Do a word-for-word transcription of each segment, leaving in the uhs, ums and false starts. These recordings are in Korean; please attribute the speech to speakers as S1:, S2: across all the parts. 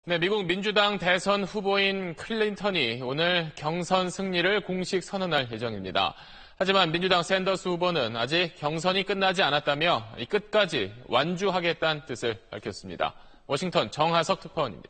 S1: 네, 미국 민주당 대선 후보인 클린턴이 오늘 경선 승리를 공식 선언할 예정입니다. 하지만 민주당 샌더스 후보는 아직 경선이 끝나지 않았다며 끝까지 완주하겠다는 뜻을 밝혔습니다. 워싱턴 정하석 특파원입니다.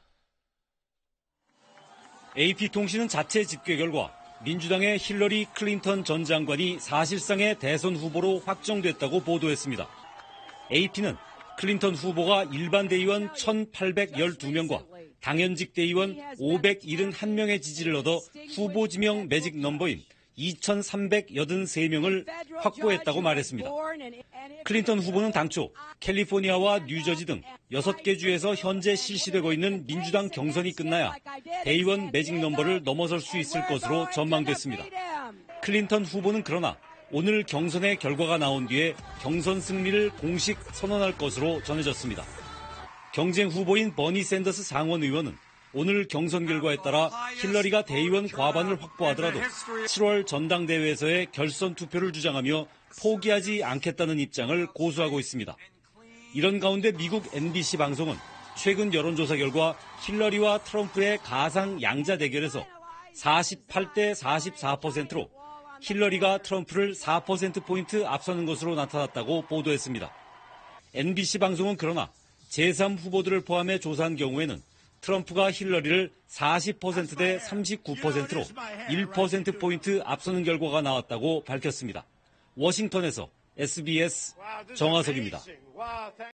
S2: 에이피통신은 자체 집계 결과 민주당의 힐러리 클린턴 전 장관이 사실상의 대선 후보로 확정됐다고 보도했습니다. 에이피는 클린턴 후보가 일반 대의원 천팔백십이 명과 당연직 대의원 오백칠십일 명의 지지를 얻어 후보 지명 매직 넘버인 이천삼백팔십삼 명을 확보했다고 말했습니다. 클린턴 후보는 당초 캘리포니아와 뉴저지 등 여섯 개 주에서 현재 실시되고 있는 민주당 경선이 끝나야 대의원 매직 넘버를 넘어설 수 있을 것으로 전망됐습니다. 클린턴 후보는 그러나 오늘 경선의 결과가 나온 뒤에 경선 승리를 공식 선언할 것으로 전해졌습니다. 경쟁 후보인 버니 샌더스 상원 의원은 오늘 경선 결과에 따라 힐러리가 대의원 과반을 확보하더라도 칠월 전당대회에서의 결선 투표를 주장하며 포기하지 않겠다는 입장을 고수하고 있습니다. 이런 가운데 미국 엠비씨 방송은 최근 여론조사 결과 힐러리와 트럼프의 가상 양자 대결에서 사십팔 대 사십사 퍼센트로 힐러리가 트럼프를 사 퍼센트포인트 앞서는 것으로 나타났다고 보도했습니다. 엠비씨 방송은 그러나 제삼 후보들을 포함해 조사한 경우에는 트럼프가 힐러리를 사십 퍼센트 대 삼십구 퍼센트로 일 퍼센트포인트 앞서는 결과가 나왔다고 밝혔습니다. 워싱턴에서 에스비에스 정하석입니다.